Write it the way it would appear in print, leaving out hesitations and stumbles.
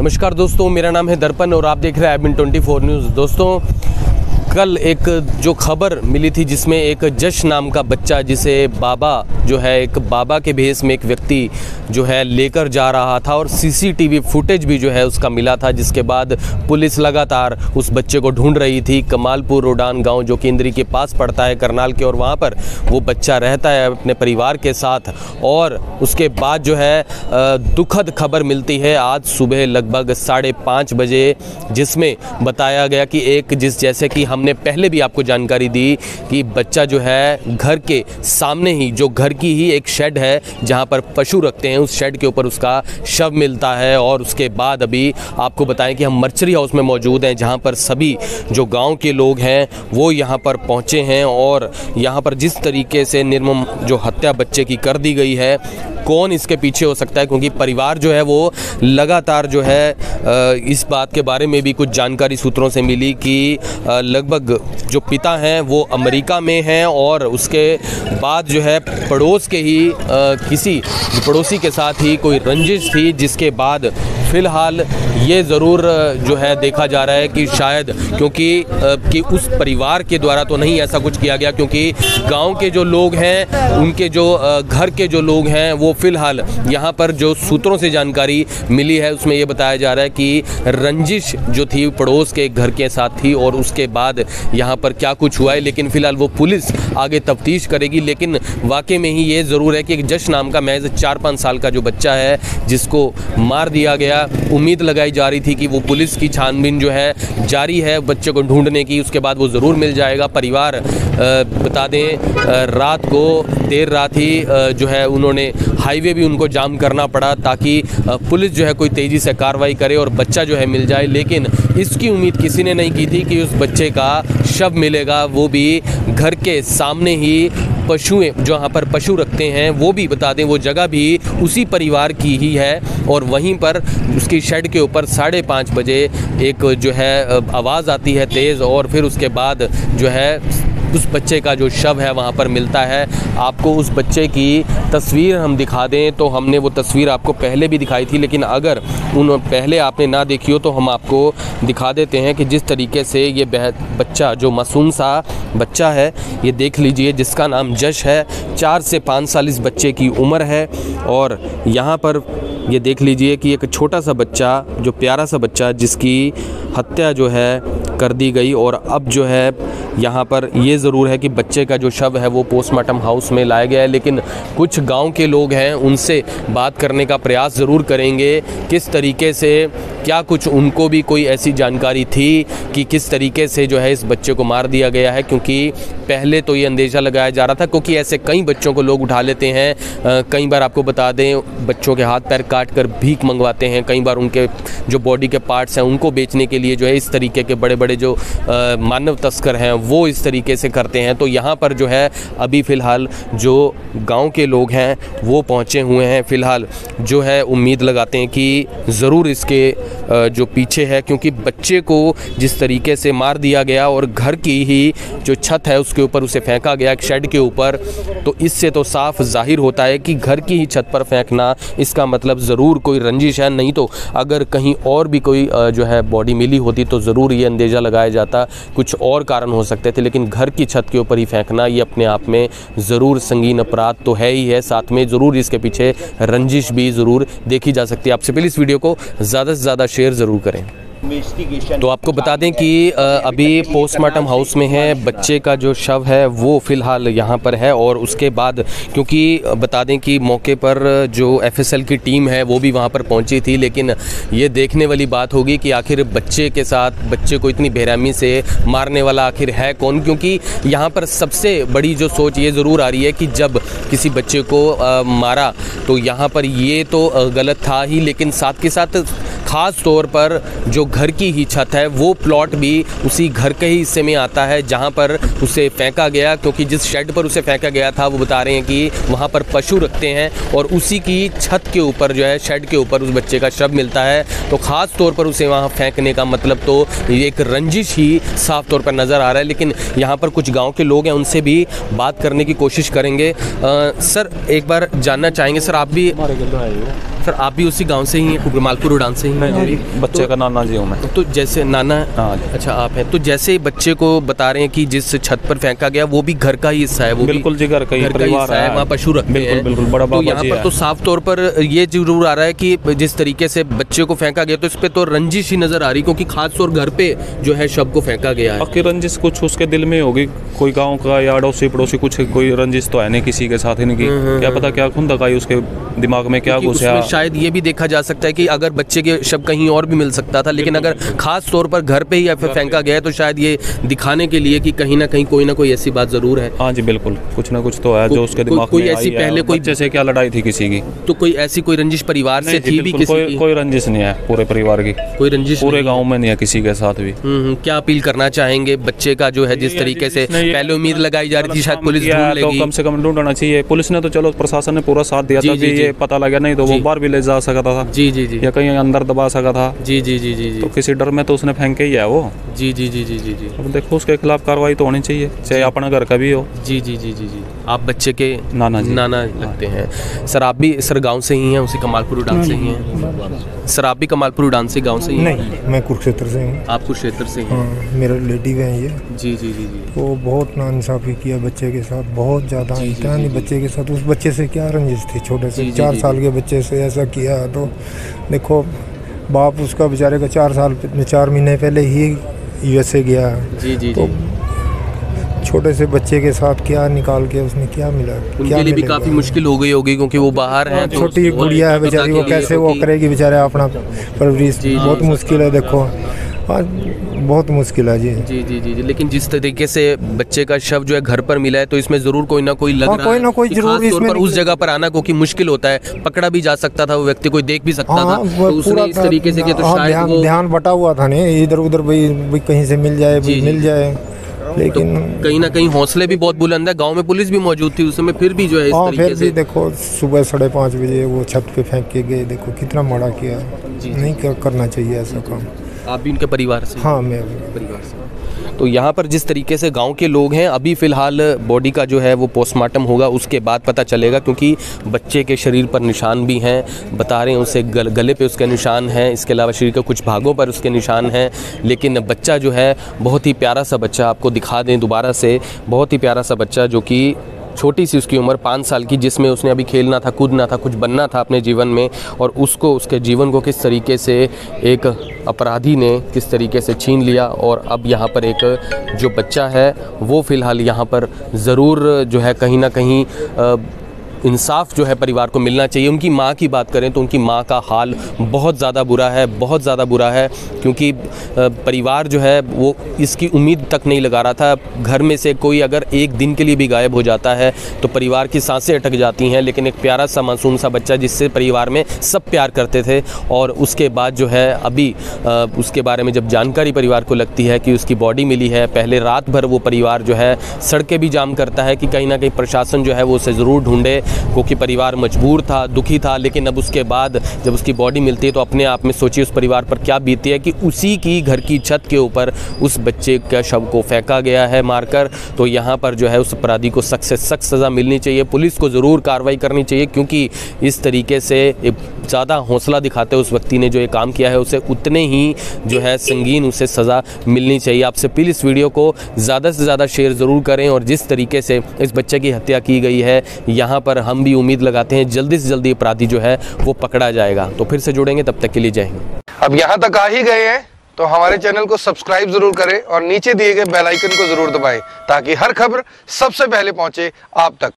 नमस्कार दोस्तों, मेरा नाम है दर्पण और आप देख रहे हैं IBN 24 न्यूज़। दोस्तों, कल एक जो खबर मिली थी जिसमें एक जश नाम का बच्चा, जिसे बाबा जो है एक बाबा के भेष में एक व्यक्ति जो है लेकर जा रहा था और CCTV फुटेज भी जो है उसका मिला था, जिसके बाद पुलिस लगातार उस बच्चे को ढूंढ रही थी। कमालपुर रोडान गांव जो केंद्री के पास पड़ता है करनाल के, और वहां पर वो बच्चा रहता है अपने परिवार के साथ। और उसके बाद जो है दुखद खबर मिलती है आज सुबह लगभग 5:30 बजे, जिसमें बताया गया कि जैसे कि हमने पहले भी आपको जानकारी दी कि बच्चा जो है घर के सामने ही, जो घर की ही एक शेड है जहां पर पशु रखते हैं, उस शेड के ऊपर उसका शव मिलता है। और उसके बाद अभी आपको बताएं कि हम मर्चरी हाउस में मौजूद हैं, जहां पर सभी जो गांव के लोग हैं वो यहां पर पहुंचे हैं। और यहां पर जिस तरीके से निर्मम जो हत्या बच्चे की कर दी गई है, कौन इसके पीछे हो सकता है, क्योंकि परिवार जो है वो लगातार जो है इस बात के बारे में भी कुछ जानकारी सूत्रों से मिली कि लगभग जो पिता हैं वो अमेरिका में हैं, और उसके बाद जो है पड़ोस के ही किसी पड़ोसी के साथ ही कोई रंजिश थी, जिसके बाद फ़िलहाल ये ज़रूर जो है देखा जा रहा है कि शायद कि उस परिवार के द्वारा तो नहीं ऐसा कुछ किया गया, क्योंकि गांव के जो लोग हैं, उनके जो घर के जो लोग हैं, वो फ़िलहाल यहाँ पर जो सूत्रों से जानकारी मिली है उसमें ये बताया जा रहा है कि रंजिश जो थी पड़ोस के घर के साथ थी, और उसके बाद यहाँ पर क्या कुछ हुआ है, लेकिन फ़िलहाल वो पुलिस आगे तफ्तीश करेगी। लेकिन वाकई में ही ये ज़रूर है कि एक जश नाम का महज 4-5 साल का जो बच्चा है जिसको मार दिया गया, उम्मीद लगाई जा रही थी कि वो पुलिस की छानबीन जो है जारी है बच्चे को ढूंढने की, उसके बाद वो ज़रूर मिल जाएगा। परिवार बता दें रात को देर रात ही जो है उन्होंने हाईवे भी उनको जाम करना पड़ा ताकि पुलिस जो है कोई तेज़ी से कार्रवाई करे और बच्चा जो है मिल जाए। लेकिन इसकी उम्मीद किसी ने नहीं की थी कि उस बच्चे का शव मिलेगा, वो भी घर के सामने ही। पशुएं जो यहाँ पर पशु रखते हैं वो भी बता दें वो जगह भी उसी परिवार की ही है, और वहीं पर उसकी शेड के ऊपर 5:30 बजे एक जो है आवाज़ आती है तेज़, और फिर उसके बाद जो है उस बच्चे का जो शव है वहाँ पर मिलता है। आपको उस बच्चे की तस्वीर हम दिखा दें तो हमने वो तस्वीर आपको पहले भी दिखाई थी, लेकिन अगर पहले आपने ना देखी हो तो हम आपको दिखा देते हैं कि जिस तरीके से ये बच्चा जो मासूम सा बच्चा है, ये देख लीजिए, जिसका नाम जश है। 4 से 5 साल इस बच्चे की उम्र है, और यहाँ पर ये देख लीजिए कि एक छोटा सा बच्चा, जो प्यारा सा बच्चा, जिसकी हत्या जो है कर दी गई। और अब जो है यहाँ पर ये ज़रूर है कि बच्चे का जो शव है वो पोस्टमार्टम हाउस में लाया गया है, लेकिन कुछ गांव के लोग हैं उनसे बात करने का प्रयास ज़रूर करेंगे किस तरीके से, क्या कुछ उनको भी कोई ऐसी जानकारी थी कि किस तरीके से जो है इस बच्चे को मार दिया गया है। क्योंकि पहले तो ये अंदेशा लगाया जा रहा था, क्योंकि ऐसे कई बच्चों को लोग उठा लेते हैं। कई बार आपको बता दें बच्चों के हाथ पैर काट कर भीख मंगवाते हैं, कई बार उनके जो बॉडी के पार्ट्स हैं उनको बेचने के लिए जो है इस तरीके के बड़े बड़े जो मानव तस्कर हैं वो इस तरीके से करते हैं। तो यहाँ पर जो है अभी फ़िलहाल जो गांव के लोग हैं वो पहुँचे हुए हैं। फ़िलहाल जो है उम्मीद लगाते हैं कि ज़रूर इसके जो पीछे है, क्योंकि बच्चे को जिस तरीके से मार दिया गया और घर की ही जो छत है उसके ऊपर उसे फेंका गया, एक शेड के ऊपर, तो इससे तो साफ जाहिर होता है कि घर की ही छत पर फेंकना, इसका मतलब ज़रूर कोई रंजिश है। नहीं तो अगर कहीं और भी कोई जो है बॉडी मिली होती तो ज़रूर ये अंदेशा लगाया जाता कुछ और कारण हो सकते थे, लेकिन घर की छत के ऊपर ही फेंकना ये अपने आप में ज़रूर संगीन अपराध तो है ही है, साथ में ज़रूर इसके पीछे रंजिश भी ज़रूर देखी जा सकती है। आपसे प्लीज़ इस वीडियो को ज़्यादा से ज़्यादा शेयर ज़रूर करें। तो आपको बता दें कि अभी पोस्टमार्टम हाउस में है, बच्चे का जो शव है वो फ़िलहाल यहाँ पर है। और उसके बाद क्योंकि बता दें कि मौके पर जो FSL की टीम है वो भी वहाँ पर पहुँची थी, लेकिन ये देखने वाली बात होगी कि आखिर बच्चे के साथ बच्चे को इतनी बेरहमी से मारने वाला आखिर है कौन। क्योंकि यहाँ पर सबसे बड़ी जो सोच ये ज़रूर आ रही है कि जब किसी बच्चे को मारा तो यहाँ पर ये तो गलत था ही, लेकिन साथ के साथ ख़ास तौर पर जो घर की ही छत है वो प्लॉट भी उसी घर के ही हिस्से में आता है जहां पर उसे फेंका गया। क्योंकि जिस शेड पर उसे फेंका गया था वो बता रहे हैं कि वहां पर पशु रखते हैं, और उसी की छत के ऊपर जो है शेड के ऊपर उस बच्चे का शव मिलता है। तो ख़ास तौर पर उसे वहां फेंकने का मतलब तो एक रंजिश ही साफ तौर पर नज़र आ रहा है। लेकिन यहाँ पर कुछ गाँव के लोग हैं, उनसे भी बात करने की कोशिश करेंगे। सर एक बार जानना चाहेंगे, सर आप भी सर आप भी उसी गांव से ही हैं, मालपुर उड़ान से ही हैं? जी, बच्चे का नाना जी हूँ मैं। तो जैसे नाना, हाँ जी। अच्छा आप हैं, तो जैसे बच्चे को बता रहे हैं कि जिस छत पर फेंका गया वो भी घर का ही हिस्सा है, वो बिल्कुल जी, घर का ही परिवार है, वहाँ पशु रखते हैं। बिल्कुल बड़ा तो यहाँ पर तो साफ तौर पर ये जरूर आ रहा है कि जिस तरीके से बच्चे को फेंका गया तो इस पे तो रंजिश ही नजर आ रही, क्योंकि खास तौर घर पे जो है शव को फेंका गया है। बाकी रंजिश कुछ उसके दिल में होगी, कोई गांव का या अड़ोसी पड़ोसी कुछ, कोई रंजिश तो है नहीं किसी के साथ इनकी। क्या पता क्या खुंदकाई उसके दिमाग में क्या घुसा। शायद ये भी देखा जा सकता है कि अगर बच्चे के शव कहीं और भी मिल सकता था, लेकिन अगर खास तौर पर घर पे ही फेंका गया है तो शायद ये दिखाने के लिए कि कहीं ना कहीं कोई ना कोई ऐसी बात जरूर है। हाँ जी बिल्कुल, कुछ ना कुछ तो है जो उसके दिमाग में कोई ऐसी पहले कोई बच्चे से क्या लड़ाई थी किसी की, तो कोई ऐसी कोई रंजिश परिवार से थी भी किसी की? कोई रंजिश नहीं है पूरे परिवार की, कोई रंजिश पूरे गांव में नहीं है किसी के साथ भी। क्या अपील करना चाहेंगे बच्चे का जो है, जिस तरीके से पहले उम्मीद लगाई जा रही थी शायद पुलिस ढूंढ लेगी, तो कम से कम ढूंढना चाहिए। पुलिस ने तो चलो, प्रशासन ने पूरा साथ दिया था, ये पता लगा, नहीं तो वो बाहर भी ले जा सकता था। जी जी जी, या कहीं अंदर दबा सका था। जी जी जी जी, तो किसी डर में तो उसने फेंके ही है वो। जी जी जी जी जी जी। अब देखो उसके खिलाफ कार्रवाई तो होनी चाहिए, चाहे अपना घर का भी हो। जी जी जी जी जी। आप बच्चे के नाना लगते हैं। सर आप भी सर गांव से ही हैं, उसी कमालपुर उड़ान से ही हैं? सर आप भी कमालपुर उड़ान से गांव से ही? नहीं, मैं कुरुक्षेत्र से हूँ। आप कुरुक्षेत्र से हैं? हाँ, मेरा रिलेटिव है ये। जी जी जी जी। वो बहुत नाइंसाफ़ी किया बच्चे के साथ, बहुत ज़्यादा। क्या नहीं बच्चे के साथ, उस बच्चे से क्या रंजिश थी, छोटे से 4 साल के बच्चे से ऐसा किया। तो देखो बाप उसका बेचारे का 4 महीने पहले ही USA गया। जी जी तो छोटे से बच्चे के साथ क्या निकाल के उसने क्या मिला, उनके लिए भी काफी मुश्किल हो गई होगी क्योंकि वो बाहर हैं। छोटी गुड़िया है बेचारी, वो कैसे वो करेगी बेचारे अपना परवरिश, बहुत मुश्किल है। देखो बहुत मुश्किल है जी। जी जी जी जी। लेकिन जिस तरीके से बच्चे का शव जो है घर पर मिला है तो इसमें जरूर कोई ना कोई लग रहा है, कोई ना कोई जरूर इसमें उस जगह पर आना क्योंकि मुश्किल होता है, पकड़ा भी जा सकता था, वो व्यक्ति कोई देख भी सकता था, तो उसने इस तरीके से किया तो शायद वो ध्यान बटा हुआ था नहीं, इधर उधर भाई कहीं से मिल जाए, मिल जाए। लेकिन तो कहीं ना कहीं हौसले भी बहुत बुलंद है। गांव में पुलिस भी मौजूद थी उस समय, फिर भी जो है इस तरीके फिर भी देखो सुबह 5:30 बजे वो छत पे फेंक के गए। देखो कितना माड़ा किया, नहीं करना चाहिए ऐसा काम। आप भी उनके परिवार से? हाँ, मैं परिवार से। तो यहाँ पर जिस तरीके से गांव के लोग हैं, अभी फ़िलहाल बॉडी का जो है वो पोस्टमार्टम होगा, उसके बाद पता चलेगा, क्योंकि बच्चे के शरीर पर निशान भी हैं, बता रहे हैं उसे गले पे उसके निशान हैं, इसके अलावा शरीर के कुछ भागों पर उसके निशान हैं। लेकिन बच्चा जो है बहुत ही प्यारा सा बच्चा, आपको दिखा दें दोबारा से, बहुत ही प्यारा सा बच्चा जो कि छोटी सी उसकी उम्र 5 साल की, जिसमें उसने अभी खेलना था, कूदना था, कुछ बनना था अपने जीवन में, और उसको उसके जीवन को किस तरीके से एक अपराधी ने किस तरीके से छीन लिया। और अब यहाँ पर एक जो बच्चा है वो फ़िलहाल यहाँ पर ज़रूर जो है कहीं ना कहीं इंसाफ जो है परिवार को मिलना चाहिए। उनकी माँ की बात करें तो उनकी माँ का हाल बहुत ज़्यादा बुरा है, बहुत ज़्यादा बुरा है, क्योंकि परिवार जो है वो इसकी उम्मीद तक नहीं लगा रहा था। घर में से कोई अगर एक दिन के लिए भी गायब हो जाता है तो परिवार की सांसें अटक जाती हैं, लेकिन एक प्यारा सा मासूम सा बच्चा जिससे परिवार में सब प्यार करते थे, और उसके बाद जो है अभी उसके बारे में जब जानकारी परिवार को लगती है कि उसकी बॉडी मिली है, पहले रात भर वो परिवार जो है सड़कें भी जाम करता है कि कहीं ना कहीं प्रशासन जो है वो उसे ज़रूर ढूंढे, क्योंकि परिवार मजबूर था, दुखी था। लेकिन अब उसके बाद जब उसकी बॉडी मिलती है तो अपने आप में सोचिए उस परिवार पर क्या बीती है कि उसी की घर की छत के ऊपर उस बच्चे का शव को फेंका गया है मारकर। तो यहाँ पर जो है उस अपराधी को सख्त से सख्त सज़ा मिलनी चाहिए, पुलिस को ज़रूर कार्रवाई करनी चाहिए, क्योंकि इस तरीके से ज़्यादा हौसला दिखाते उस व्यक्ति ने जो ये काम किया है उसे उतने ही जो है संगीन उसे सज़ा मिलनी चाहिए। आपसे अपील, इस वीडियो को ज़्यादा से ज़्यादा शेयर ज़रूर करें, और जिस तरीके से इस बच्चे की हत्या की गई है यहाँ पर हम भी उम्मीद लगाते हैं जल्दी से जल्दी अपराधी जो है वो पकड़ा जाएगा। तो फिर से जुड़ेंगे, तब तक के लिए जय हिंद। अब यहाँ तक आ ही गए हैं तो हमारे चैनल को सब्सक्राइब जरूर करें और नीचे दिए गए बेल आइकन को जरूर दबाएं ताकि हर खबर सबसे पहले पहुंचे आप तक।